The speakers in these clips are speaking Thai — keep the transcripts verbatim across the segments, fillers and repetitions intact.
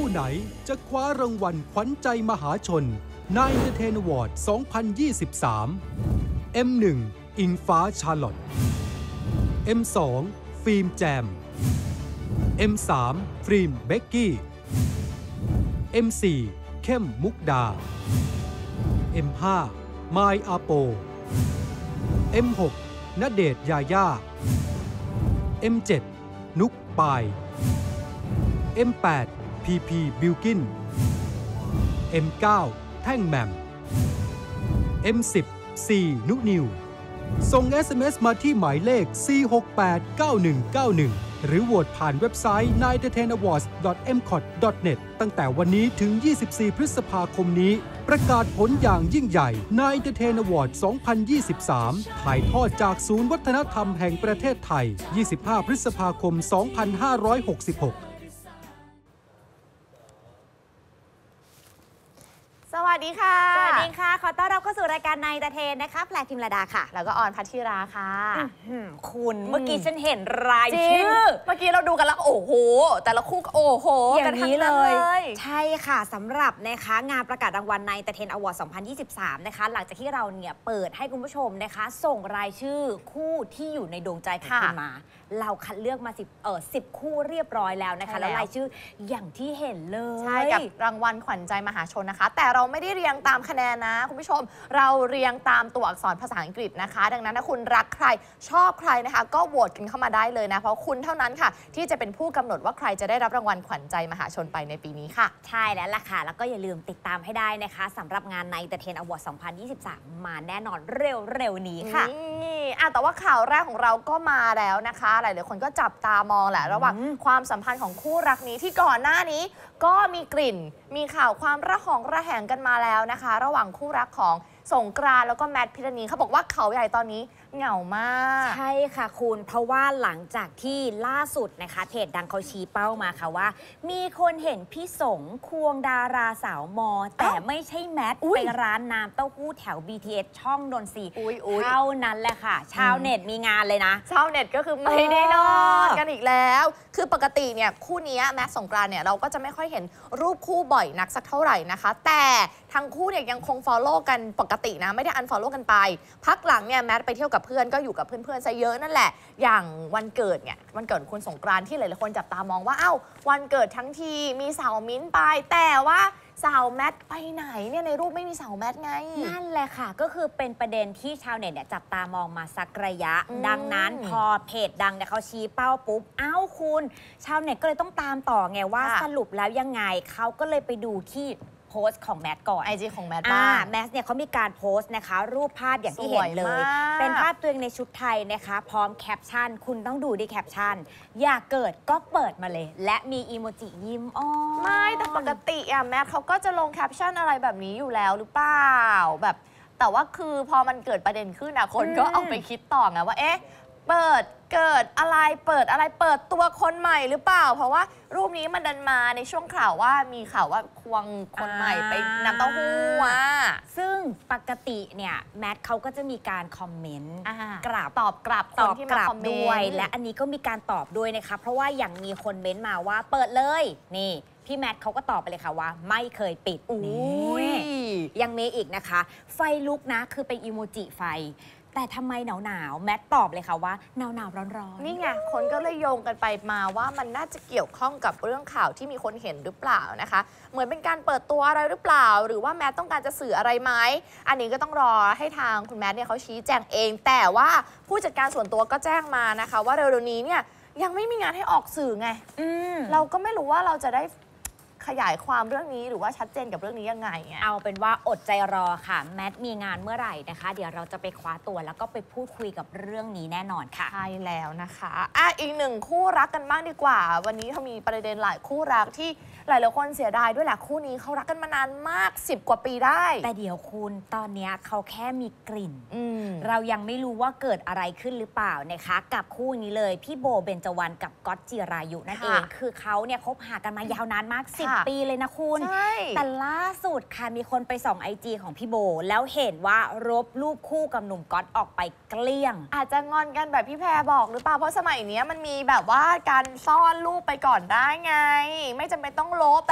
ไหนจะคว้ารางวัลขวัญใจมหาชน นาย Entertain Award สองพันยี่สิบสาม เอ็ม หนึ่ง อิงฟ้าชาร์ลอต เอ็ม สอง ฟิล์มแจม เอ็ม สาม ฟิล์มเบกกี้ เอ็ม สี่ เข้มมุกดา เอ็ม ห้า มายอาโป เอ็ม หก ณเดชน์ยาย่า เอ็ม เจ็ด นุกปาย เอ็ม แปด พีพี บิลกิน เอ็ม เก้า แท่งแหม่ม เอ็ม สิบ ซี นุนิวส่ง เอส เอ็ม เอส มาที่หมายเลข สี่ หก แปด เก้า หนึ่ง เก้า หนึ่ง หรือโหวตผ่านเว็บไซต์ ไนน์ เอนเตอร์เทน อวอร์ดส์ ดอท เอ็ม คอท ดอท เน็ต ตั้งแต่วันนี้ถึง ยี่สิบสี่ พฤษภาคมนี้ ประกาศผลอย่างยิ่งใหญ่ ไนน์ เอนเตอร์เทน อวอร์ดส์ สองพันยี่สิบสาม ถ่ายทอดจากศูนย์วัฒนธรรมแห่งประเทศไทย ยี่สิบห้า พฤษภาคม สองพันห้าร้อยหกสิบหกสวัสดีค่ะสวัสดีค่ะขอต้อนรับเข้าสู่รายการในประเทศนะคะแพรพิมระดาค่ะแล้วก็ออนพัชราค่ะคุณเมื่อกี้ฉันเห็นรายชื่อเมื่อกี้เราดูกันแล้วโอ้โหแต่ละคู่โอ้โหอย่างนี้เลยใช่ค่ะสำหรับนะคะงานประกาศรางวัลในประเทศอวอร์ด สองพันยี่สิบสามนะคะหลังจากที่เราเนี่ยเปิดให้คุณผู้ชมนะคะส่งรายชื่อคู่ที่อยู่ในดวงใจของคุณมาเราคัดเลือกมาสิบเออสิบคู่เรียบร้อยแล้วนะคะแล้วรายชื่ออย่างที่เห็นเลยใช่กับรางวัลขวัญใจมหาชนนะคะแต่เราไม่ได้เรียงตามคะแนนนะคุณผู้ชมเราเรียงตามตัวอักษรภาษาอังกฤษนะคะดังนั้นถ้าคุณรักใครชอบใครนะคะก็โหวตกันเข้ามาได้เลยนะเพราะคุณเท่านั้นค่ะที่จะเป็นผู้กำหนดว่าใครจะได้รับรางวัลขวัญใจมหาชนไปในปีนี้ค่ะใช่แล้วล่ะค่ะแล้วก็อย่าลืมติดตามให้ได้นะคะสำหรับงานใน Entertain Award สองพันยี่สิบสามมาแน่นอนเร็วๆนี้ค่ะนี่อ่ะแต่ว่าข่าวแรกของเราก็มาแล้วนะคะหลายๆคนก็จับตามองแหละระหว่างความสัมพันธ์ของคู่รักนี้ที่ก่อนหน้านี้ก็มีกลิ่นมีข่าวความระหองระแหงกันมาแล้วนะคะระหว่างคู่รักของสงกรานต์แล้วก็แมทพิรณีเขาบอกว่าเขาใหญ่ตอนนี้เหงามากใช่ค่ะคุณเพราะว่าหลังจากที่ล่าสุดนะคะเพจดังเขาชี้เป้ามาค่ะว่ามีคนเห็นพี่สงควงดาราสาวมอแต่ไม่ใช่แมทไปร้านน้ำเต้าหู้แถว บี ที เอส ช่องนนทรีเท่านั้นแหละค่ะชาวเน็ตมีงานเลยนะชาวเน็ตก็คือไม่ได้นอนกันอีกแล้วคือปกติเนี่ยคู่นี้แมทสงกรานต์เนี่ยเราก็จะไม่ค่อยเห็นรูปคู่บ่อยนักสักเท่าไหร่นะคะแต่ทั้งคู่เนี่ยยังคง follow กันปกตินะไม่ได้ unfollow กันไปพักหลังเนี่ยแมทไปเที่ยวกับเพื่อนก็อยู่กับเพื่อนๆซะเยอะนั่นแหละอย่างวันเกิดเนี่ยวันเกิดคุณสงกรานต์ที่หลายๆคนจับตามองว่าเอ้าวันเกิดทั้งทีมีสาวมิ้นไปแต่ว่าสาวแมทไปไหนเนี่ยในรูปไม่มีสาวแมทไงนั่นแหละค่ะก็คือเป็นประเด็นที่ชาวเน็ตเนี่ยจับตามองมาสักระยะดังนั้นพอเพจดังเนี่ยเขาชี้เป้าปุ๊บเอ้าคุณชาวเน็ตก็เลยต้องตามต่อไงว่าสรุปแล้วยังไงเขาก็เลยไปดูที่โพสต์ของแมทก่อนไอ จี ของแมทบ้างแมทเนี่ยเขามีการโพสต์นะคะรูปภาพอย่างที่เห็นเลยเป็นภาพตัวเองในชุดไทยนะคะพร้อมแคปชั่นคุณต้องดูดิแคปชั่นอยากเกิดก็เปิดมาเลยและมีอีโมจิยิ้มอ้อไม่แต่ปกติอะแมทเขาก็จะลงแคปชั่นอะไรแบบนี้อยู่แล้วหรือเปล่าแบบแต่ว่าคือพอมันเกิดประเด็นขึ้นอะคนก็เอาไปคิดต่อไงว่าเอ๊ะเปิดเกิดอะไรเปิดอะไรเปิดตัวคนใหม่หรือเปล่าเพราะว่ารูปนี้มันดันมาในช่วงข่าวว่ามีข่าวว่าควงคนใหม่ไปน้ำเต้าหู้อ่ะซึ่งปกติเนี่ยแมทเขาก็จะมีการคอมเมนต์กราบตอบกลับตอบกลับด้วยและอันนี้ก็มีการตอบด้วยนะคะเพราะว่าอย่างมีคนเม้นต์มาว่าเปิดเลยนี่พี่แมทเขาก็ตอบไปเลยค่ะว่าไม่เคยปิดนี่ยังมีอีกนะคะไฟลุกนะคือเป็นอีโมจิไฟแต่ทำไมหนาวหนาวแมทตอบเลยค่ะว่าหนาวหนาวร้อนร้อนนี่ไงคนก็เลยโยงกันไปมาว่ามันน่าจะเกี่ยวข้องกับเรื่องข่าวที่มีคนเห็นหรือเปล่านะคะเหมือนเป็นการเปิดตัวอะไรหรือเปล่าหรือว่าแมทต้องการจะสื่ออะไรไหมอันนี้ก็ต้องรอให้ทางคุณแมทเนี่ยเขาชี้แจงเองแต่ว่าผู้จัดการส่วนตัวก็แจ้งมานะคะว่าเร็วๆนี้เนี่ยยังไม่มีงานให้ออกสื่อไงเราก็ไม่รู้ว่าเราจะได้ขยายความเรื่องนี้หรือว่าชัดเจนกับเรื่องนี้ยังไงเอาเป็นว่าอดใจรอค่ะแมทมีงานเมื่อไหร่นะคะเดี๋ยวเราจะไปคว้าตัวแล้วก็ไปพูดคุยกับเรื่องนี้แน่นอนค่ะใช่แล้วนะคะอ่ะอีกหนึ่งคู่รักกันบ้างดีกว่าวันนี้เขามีประเด็นหลายคู่รักที่หลายๆคนเสียดายด้วยแหละคู่นี้เขารักกันมานานมากสิบกว่าปีได้แต่เดี๋ยวคุณตอนนี้เขาแค่มีกลิ่นเรายังไม่รู้ว่าเกิดอะไรขึ้นหรือเปล่านะคะกับคู่นี้เลยพี่โบเบญจวรรณกับก๊อตจิรายุนั่นเองคือเขาเนี่ยคบหากันมายาวนานมากสิบปีเลยนะคุณแต่ล่าสุดค่ะมีคนไปส่องไอจีของพี่โบแล้วเห็นว่ารบรูปคู่กับหนุ่มก๊อตออกไปเกลี้ยงอาจจะงอนกันแบบพี่แพรบอกหรือเปล่าเพราะสมัยนี้มันมีแบบว่าการซ่อนรูปไปก่อนได้ไงไม่จำเป็นต้องลบแบบ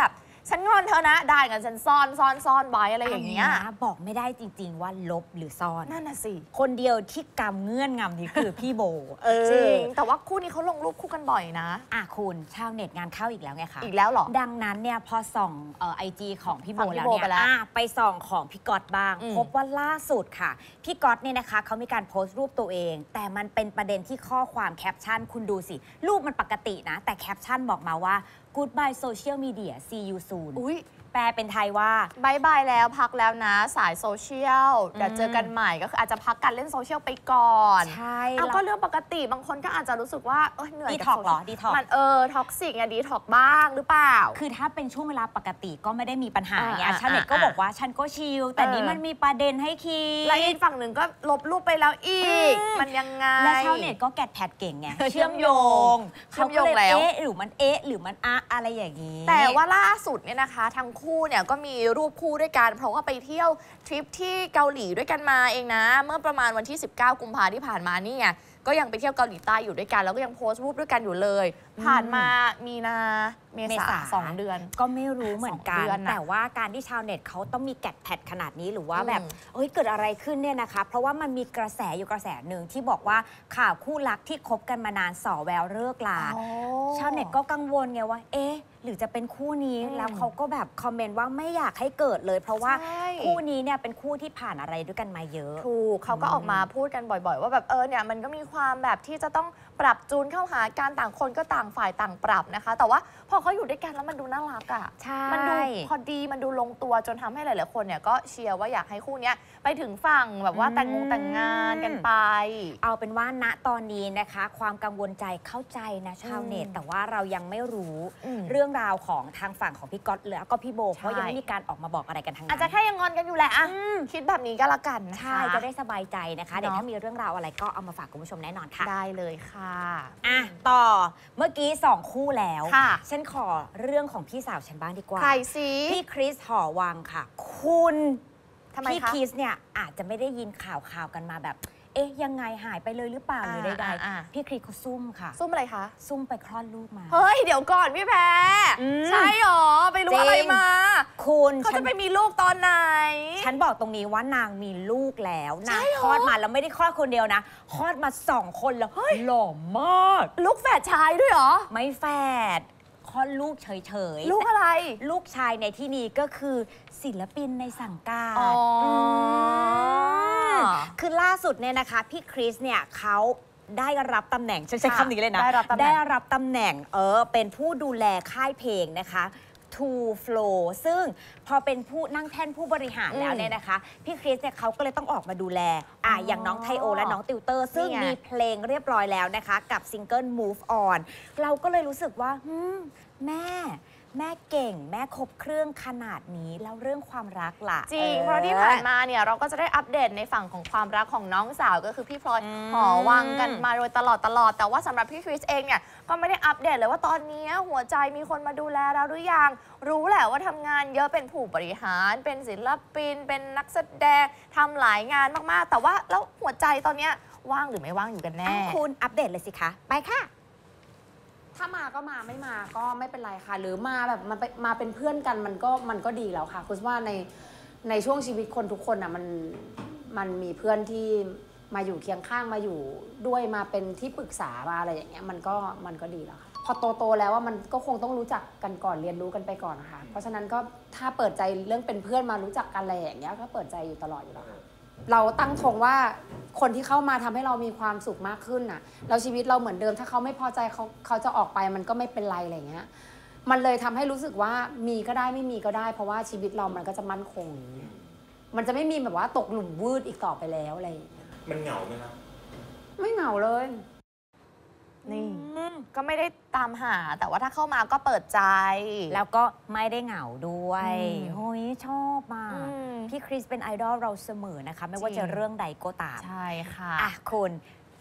ฉันงอนเธอนะได้กันฉันซ่อนซ่อนซ่อนไว้อะไรอย่างเงี้ยบอกไม่ได้จริงๆว่าลบหรือซ่อนนั่นน่ะสิคนเดียวที่กำเงื่อนงำนี่คือพี่โบเออจริงแต่ว่าคู่นี้เขาลงรูปคู่กันบ่อยนะอ่ะคุณชาวเน็ตงานเข้าอีกแล้วไงคะอีกแล้วเหรอดังนั้นเนี่ยพอส่องเอ่อไอจีของพี่โบฝั่งพี่แล้วโบเนี่ยไปแล้วอ่ะไปส่องของพี่ก๊อตบ้างอืมพบว่าล่าสุดค่ะ พี่ก๊อตเนี่ยนะคะเขามีการโพสต์รูปตัวเอง แต่มันเป็นประเด็นที่ข้อความแคปชั่นคุณดูสิ รูปมันปกตินะ แต่แคปชั่นบอกมาว่า goodbye social media see you soon อุ้ยแปลเป็นไทยว่าบายบายแล้วพักแล้วนะสายโซเชียลเดี๋ยวอืมเจอกันใหม่ก็คืออาจจะพักการเล่นโซเชียลไปก่อนใช่เอาแล้วก็เรื่องปกติบางคนก็อาจจะรู้สึกว่าเออเหนื่อยดีกับท็อกโซเหรเชียลอดีท็อกมันเออท็อกซิกไงดีท็อกบ้างหรือเปล่าคือถ้าเป็นช่วงเวลาปกติก็ไม่ได้มีปัญหาอ่าไงอ่าชาวเน็ตก็อ่าบอกว่าฉันก็ชิลแต่เออนี้มันมีประเด็นให้คิดและอีกฝั่งหนึ่งก็ลบรูปไปแล้วอีกอืมมันยังไงและชาวเน็ตก็แกะแพดเก่งไงเชื่อมโยงเชื่อมโยงขาก็แล้วเอ๊ะหรือมันเอ๊ะหรือมันอะอะไรอย่างนี้แต่ว่าล่าสุดเนี่ยนะคะทั้งคู่เนี่ยก็มีรูปคู่ด้วยกันเพราะว่าไปเที่ยวทริปที่เกาหลีด้วยกันมาเองนะ เมื่อประมาณวันที่ สิบเก้า กุมภาที่ผ่านมานี่ไงก็ยังไปเที่ยวเกาหลีใต้อยู่ด้วยกัน แล้วก็ยังโพสต์รูปด้วยกันอยู่เลย ผ่านมามีนาเมเมษาษาสองเดือนก็ไม่รู้เหมือนกัสองนเดือนน่ะแต่ว่าการที่ชาวเน็ตเขาต้องมีแกะแพดขนาดนี้หรือว่าอืมแบบเอ้ยเกิดอะไรขึ้นเนี่ยนะคะ เพราะว่ามันมีกระแสอยู่กระแสหนึ่งที่บอกว่าข่าวคู่รักที่คบกันมานานสอแววเลิกลาอ๋อชาวเน็ตก็กังวลไงว่า เอ๊ะ หรือจะเป็นคู่นี้อืมแล้วเขาก็แบบคอมเมนต์ว่าไม่อยากให้เกิดเลย เพราะว่าใช่คู่นี้เนี่ยเป็นคู่ที่ผ่านอะไรด้วยกันมาเยอะถูกเขาก็ออกมาพูดกันบ่อยๆ ว่าแบบเออเนี่ยมันก็มีความแบบที่จะต้องปรับจูนเข้าหาการต่างคนก็ต่างฝ่ายต่างปรับนะคะ แต่ว่าพอเขาอยู่ด้วยกันแล้วมันดูน่ารักอะ่ะใช่มันดูพอดีมันดูลงตัวจนทำให้หลายๆคนเนี่ยก็เชียร์ว่าอยากให้คู่เนี้ยไปถึงฝั่งแบบว่าแต่งงงแต่งงานกันไปเอาเป็นว่าณตอนนี้นะคะ ความกังวลใจเข้าใจนะชาวเน็ตอืมแต่ว่าเรายังไม่รู้อืมเรื่องราวของทางฝั่งของพี่ก๊อตแล้วก็พี่โบเพราะใช่ยังไม่มีการออกมาบอกอะไรกันทางนั้นอาจจะแค่ยังงอนกันอยู่แหละอะคิดแบบนี้ก็แล้วกันนะคะใช่จะได้สบายใจนะคะ เดี๋ยวเนาะถ้ามีเรื่องราวอะไรก็เอามาฝากคุณผู้ชมแน่นอนค่ะได้เลยค่ะอ่ะ ต่อเมื่อกี้สองคู่แล้วค่ะฉันขอเรื่องของพี่สาวฉันบ้างดีกว่าใครสิพี่คริสหอวังค่ะ คุณทำไมพี่คะคริสเนี่ยอาจจะไม่ได้ยินข่าวข่าวกันมาแบบ เอ๊ะยังไงหายไปเลยหรือเปล่าหรือใดอ่าอ่าๆพี่คริสเขาซุ่มค่ะซุ่มอะไรคะซุ่มไปคลอดลูกมาเฮ้ย เดี๋ยวก่อนพี่แพรอืมใช่หรอ ไปรู้อะไรจริงมาคุณเขาฉัจะนไปมีลูกตอนไหนฉันบอกตรงนี้ว่านางมีลูกแล้วใช่นางเหรอคลอดมาแล้วไม่ได้คลอดคนเดียวนะคลอดมาสองคนแล้วหล่อมากลูกแฝดชายด้วยเหรอไม่แฝดคลอดลูกเฉยๆลูกอะไรลูกชายในที่นี้ก็คือศิลปินในสังกัดอ๋ออืมคือล่าสุดเนี่ยนะคะ พี่คริสเนี่ยเขาได้รับตำแหน่งฉันใช้ค่ะคำนี้เลยนะได้รับตำแหน่งได้รับตำแหน่งเออเป็นผู้ดูแลค่ายเพลงนะคะ Two Flow ซึ่งพอเป็นผู้นั่งแท่นผู้บริหารแล้วเนี่ยนะคะ พี่คริสเนี่ยเขาก็เลยต้องออกมาดูแลอ่ะอย่างน้องไทโอและน้องติวเตอร์ ซึ่งนี่ไงมีเพลงเรียบร้อยแล้วนะคะ กับซิงเกิล Move On เราก็เลยรู้สึกว่าหืมแม่ แม่เก่งแม่ครบเครื่องขนาดนี้แล้วเรื่องความรักล่ะจริงออเพราะที่ผ่านมาเนี่ยเราก็จะได้อัปเดตในฝั่งของความรักของน้องสาวก็คือพี่พลอยอืมหอวังกันมาโดยตลอดตลอด แต่ว่าสำหรับพี่คริสเองเนี่ยก็ไม่ได้อัปเดตเลยว่าตอนนี้หัวใจมีคนมาดูแลเราหรือยัง รู้แหละว่าทำงานเยอะเป็นผู้บริหาร เป็นศิลปิน เป็นนักแสดงทำหลายงานมากๆ แต่ว่าแล้วหัวใจตอนเนี้ยว่างหรือไม่ว่างอยู่กันแน่อ้าวคุณอัปเดตเลยสิคะ ไปค่ะถ้ามาก็มาไม่มาก็ไม่เป็นไรค่ะ หรือมาแบบมาเป็นมาเป็นเพื่อนกันมันก็มันก็ดีแล้วค่ะคุณว่าในในช่วงชีวิตคนทุกคนอ่ะมันมันมีเพื่อนที่มาอยู่เคียงข้างมาอยู่ด้วยมาเป็นที่ปรึกษามาอะไรอย่างเงี้ยมันก็มันก็ดีแล้วค่ะพอโตโตๆแล้วว่ามันก็คงต้องรู้จักกันก่อนเรียนรู้กันไปก่อนนะคะเพราะฉะนั้นก็ถ้าเปิดใจเรื่องเป็นเพื่อนมารู้จักกันอะไรอย่างเงี้ยก็เปิดใจอยู่ตลอดอยู่แล้วค่ะ เราตั้งธงว่าคนที่เข้ามาทำให้เรามีความสุขมากขึ้นน่ะแล้วชีวิตเราเหมือนเดิมถ้าเขาไม่พอใจเขาเขาจะออกไปมันก็ไม่เป็นไรอะไรเงี้ยมันเลยทำให้รู้สึกว่ามีก็ได้ไม่มีก็ได้ เพราะว่าชีวิตเรามันก็จะมั่นคงอย่างเงี้ยมันจะไม่มีแบบว่าตกหลุมวืดอีกต่อไปแล้วอะไรอย่างเงี้ยมันเหงาไหมครับไม่เหงาเลยนี่ก็ไม่ได้ตามหา แต่ว่าถ้าเข้ามาก็เปิดใจแล้วก็ไม่ได้เหงาด้วยอืมโอ้ยชอบอ่ะอืมพี่คริสเป็นไอดอลเราเสมอนะคะ ไม่ว่าจริจะงเรื่องใดก็ตามใช่ค่ะอ่ะคุณ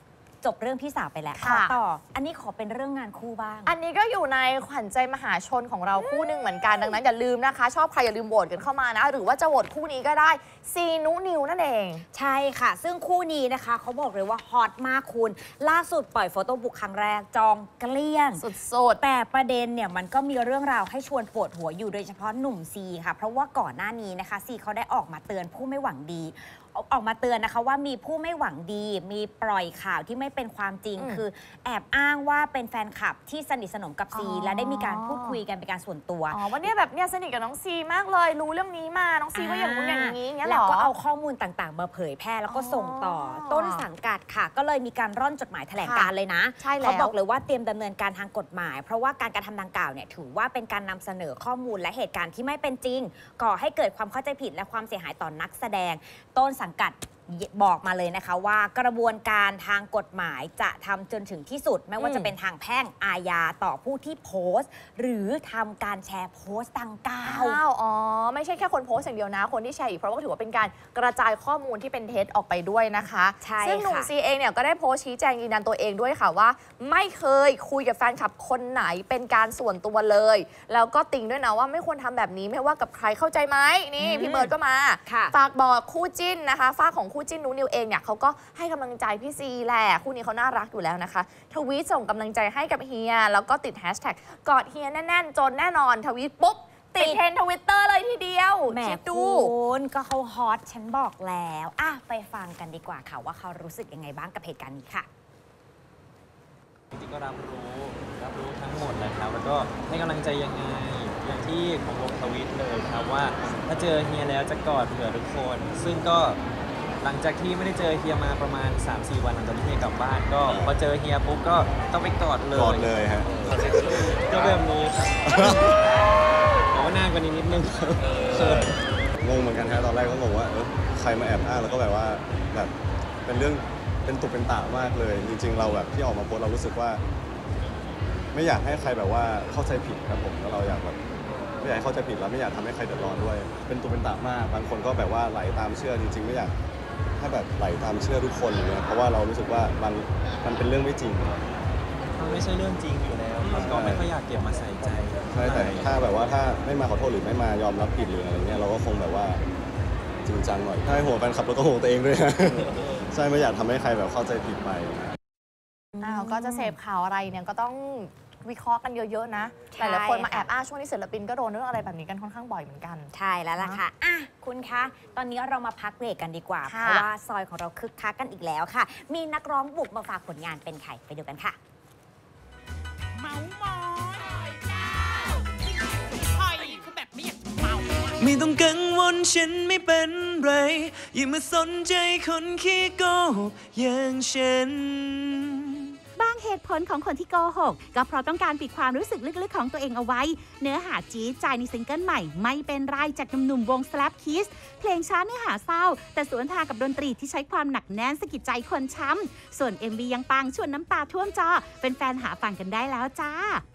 จบเรื่องพี่สาวไปแล้วขอค่ะต่ออันนี้ขอเป็นเรื่องงานคู่บ้างอันนี้ก็อยู่ในขวัญใจมหาชนของเราคู่หนึ่งเหมือนกันดังนั้นอย่าลืมนะคะ ชอบใครอย่าลืมโหวตกันเข้ามานะ หรือว่าจะโหวตคู่นี้ก็ได้ซีนุนิวนั่นเองใช่ค่ะ ซึ่งคู่นี้นะคะเขาบอกเลยว่าฮอตมากคุณ ล่าสุดปล่อยโฟโต้บุ๊กครั้งแรกจองเกลี้ยงสุดๆแต่ประเด็นเนี่ยมันก็มีเรื่องราวให้ชวนปวดหัวอยู่โดยเฉพาะหนุ่มซีค่ะ เพราะว่าก่อนหน้านี้นะคะซีเขาได้ออกมาเตือนผู้ไม่หวังดี ออกมาเตือนนะคะว่ามีผู้ไม่หวังดี มีปล่อยข่าวที่ไม่เป็นความจริงอืมคือแอบอ้างว่าเป็นแฟนคลับที่สนิทสนมกับซีอ๋อและได้มีการพูดคุยกันเป็นการส่วนตัวอ๋อวันนี้แบบเนี่ยสนิทกับน้องซีมากเลยรู้เรื่องนี้มาน้องซีว่าอย่างนู้นอย่างนี้เงี้ยเหรแล้วอก็เอาข้อมูลต่างๆมาเผยแพร่แล้วก็ส่งต่อออต้นสังกัดค่ะ ก็เลยมีการร่อนจดหมายแถลงการเลยนะใช่แล้วเขาบอกเลยว่าเตรียมดำเนินการทางกฎหมาย เพราะว่าการกระทำดังกล่าวเนี่ยถือว่าเป็นการนำเสนอข้อมูลและเหตุการณ์ที่ไม่เป็นจริง ก่อให้เกิดความเข้าใจผิดและความเสียหายต่อนักแสดง ต้นสังกัดบอกมาเลยนะคะว่ากระบวนการทางกฎหมายจะทำจนถึงที่สุด ไม่ว่าจะเป็นทางแพ่งอาญาต่อผู้ที่โพสต์ หรือทำการแชร์โพสต์ดังกล่าวอ้าวอ๋อ ไม่ใช่แค่คนโพสต์อย่างเดียวนะ คนที่แชร์อีก เพราะว่าถือว่าเป็นการกระจายข้อมูลที่เป็นเท็จออกไปด้วยนะคะใช่ซึ่งหนุ่มค่ะซีเองเนี่ยก็ได้โพสต์ชี้แจงยืนยันตัวเองด้วยค่ะว่า ไม่เคยคุยกับแฟนคลับคนไหนเป็นการส่วนตัวเลย แล้วก็ติงด้วยนะว่าไม่ควรทำแบบนี้ไม่ว่ากับใครเข้าใจไหมนี่พี่เบิร์ดก็มาค่ะฝากบอกคู่จิ้นนะคะฝ้ากของคู่จิ้นนูนิวเองเนี่ยเขาก็ให้กำลังใจพี่ซีแหละคู่นี้เขาน่ารักอยู่แล้วนะคะทวีตส่งกำลังใจให้กับเฮียแล้วก็ติดแฮชแท็กกอดเฮียแน่นๆจนแน่นอนทวีตปุ๊บติดเทรนด์ทวิตเตอร์เลยทีเดียวแหมคิดดูคุณก็เขาฮอตฉันบอกแล้วอ่ะไปฟังกันดีกว่าค่ะว่าเขารู้สึกยังไงบ้างกับเหตุการณ์นี้ค่ะจริงๆก็รับรู้รับรู้ทั้งหมดแหละครับแล้วก็ให้กำลังใจยังไงอย่างที่ผมลงทวิตเลยครับว่าถ้าเจอเฮียแล้วจะกอดเผื่อทุกคน ซึ่งก็หลังจากที่ไม่ได้เจอเฮียมาประมาณ สามสี่ วันหลังจากที่เฮียกลับบ้านก็พอเจอเฮียปุ๊บก็ต้องไปกอดเลยกอดเลยฮะก็แบบนี้ครับแต่ว่านานกว่านี้นิดนึงครับงงเหมือนกันฮะตอนแรกก็งงว่าเออใครมาแอบอ้างแล้วก็แบบว่าแบบเป็นเรื่องเป็นตุเป็นตะมากเลย จริง ๆ เราแบบที่ออกมาโพสต์เรารู้สึกว่า ไม่อยากให้ใครแบบว่าเข้าใจผิดครับผมแล้วเราอยากแบบไม่อยากให้เข้าใจผิดแล้วไม่อยากทำให้ใครเดือดร้อนด้วย เป็นตุเป็นตะมากบางคนก็แบบว่าไหลตามเชื่อจริง ๆ ไม่อยากให้แบบไหลตามเชื่อทุกคนอย่างเงี้ยเพราะว่าเรารู้สึกว่ามันมันเป็นเรื่องไม่จริงมันไม่ใช่เรื่องจริงอยู่แล้วครับก็ไม่ค่อยอยากเก็บมาใส่ใจใช่แต่ถ้าแบบว่าถ้าไม่มาขอโทษหรือไม่มายอมรับผิดหรืออะไรเงี้ยเราก็คงแบบว่าจริงจังหน่อยถ้าให้ห่วงแฟนคลับเราก็ห่วงตัวเองด้วยนะ ใช่ไม่อยากทำให้ใครแบบเข้าใจผิดไปอ้าวก็จะเสพข่าวอะไรเนี่ยก็ต้องวิเคราะห์กันเยอะๆนะใช่หลายๆคนมาค่ะแอบอ้างช่วงนี้ศิลปินก็โดนเรื่องอะไรแบบนี้กันค่อนข้างบ่อยเหมือนกันใช่แล้วล่ะค่ะอ่ะ คุณคะ ตอนนี้เรามาพักเบรกกันดีกว่า เพค่ะราะว่าซอยของเราคึกคักกันอีกแล้วค่ะ มีนักร้องบุกมาฝากผลงานเป็นใครไปดูกันค่ะเมามอยหอยคือแบบไม่อยากจะเมาไม่ต้องกังวลฉันไม่เป็นไร อย่ามาสนใจคนขี้โกหกอย่างฉันบางเหตุผลของคนที่โกหกก็เพราะต้องการปิดความรู้สึกลึกๆของตัวเองเอาไว้ เนื้อหาจี๊ดใจในซิงเกิลใหม่ไม่เป็นไรจากหนุ่มๆวง Slap Kiss เพลงช้าเนื้อหาเศร้า แต่สวนทางกับดนตรีที่ใช้ความหนักแน่นสะกิดใจคนช้ำส่วน เอ็ม วี ยังปังชวนน้ำตาท่วมจอเป็นแฟนๆหาฟังกันได้แล้วจ้า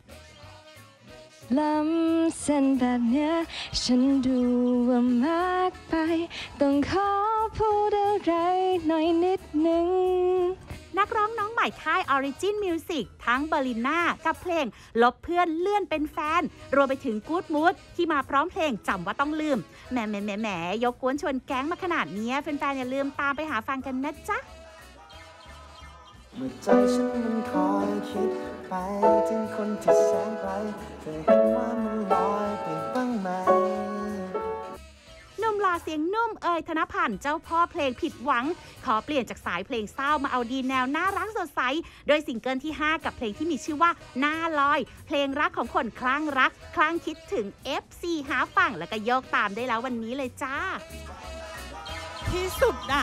ล้ำเส้นแบบเนี้ยฉันดูว่ามากไป ต้องขอพูดอะไรหน่อยนิดนึงนักร้องน้องใหม่ค่าย Origin Music ทั้งเบอร์ลิน่ากับเพลงลบเพื่อนเลื่อนเป็นแฟน รวมไปถึง Good Mood ที่มาพร้อมเพลงจำว่าต้องลืมแหมแหมแหมแหมยกกวนชวนแก๊งมาขนาดนี้แฟนๆอย่าลืมตามไปหาฟังกันนะจ๊ะเมื่อใจฉันมันคอยคิดไปถึงคนที่แสนไกลเธอเห็นว่ามันลอยไปบ้างไหมหนุ่มหล่อเสียงนุ่มเอ่ยธนพันธ์เจ้าพ่อเพลงผิดหวัง ขอเปลี่ยนจากสายเพลงเศร้ามาเอาดีแนวน่ารักสดใส โดยซิงเกิลที่ ห้า กับเพลงที่มีชื่อว่าหน้าลอย เพลงรักของคนคลั่งรัก คลั่งคิดถึง เอฟ ซี หาฝั่งแล้วก็โยกตามได้แล้ววันนี้เลยจ้าที่สุดอ่ะ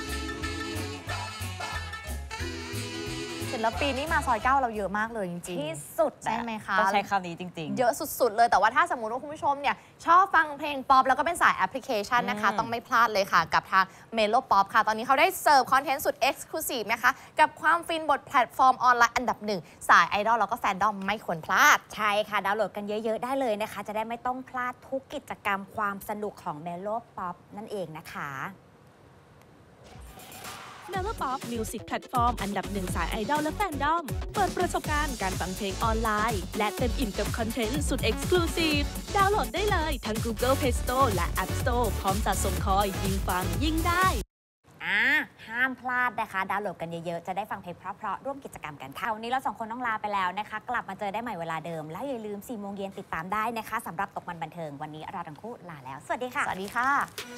ศิลปินนี่มาซอยเก้าเราเยอะมากเลยจริงๆที่สุดใช่ไหมคะต้องใช้คำนี้จริงๆเยอะสุดๆเลยแต่ว่าถ้าสมมุติว่าคุณผู้ชมเนี่ยชอบฟังเพลงป๊อปแล้วก็เป็นสายแอปพลิเคชันนะคะอืมต้องไม่พลาดเลยค่ะ กับทาง Melo Pop ค่ะ ตอนนี้เขาได้เสิร์ฟคอนเทนต์สุด Exclusive นะคะ กับความฟินบทแพลตฟอร์มออนไลน์อันดับหนึ่ง สายไอดอลแล้วก็แฟนดอมไม่ควรพลาดใช่ค่ะ ดาวน์โหลดกันเยอะ ๆ ได้เลยนะคะ จะได้ไม่ต้องพลาดทุกกิจกรรมความสนุกของ Melo Pop นั่นเองนะคะ Melopop Music Platform อันดับหนึ่งสายไอดอลและแฟนดอม เปิดประสบการณ์การฟังเพลงออนไลน์ และเต็มอิ่มกับคอนเทนต์สุด Exclusive ดาวน์โหลดได้เลยทั้ง Google Play Store และ App Store พร้อมสะสมคอยยิ่งฟังยิ่งได้อ่าห้ามพลาดนะคะดาวน์โหลดกันเยอะๆจะได้ฟังเพลงเพราะๆร่วมกิจกรรมกันค่ะวันนี้เราสองคนต้องลาไปแล้วนะคะกลับมาเจอได้ใหม่เวลาเดิมแล้วอย่าลืมสี่โมงเย็นติดตามได้นะคะสำหรับตกมันบันเทิงวันนี้เราทั้งคู่ลาแล้วสวัสดีค่ะสวัสดีค่ะ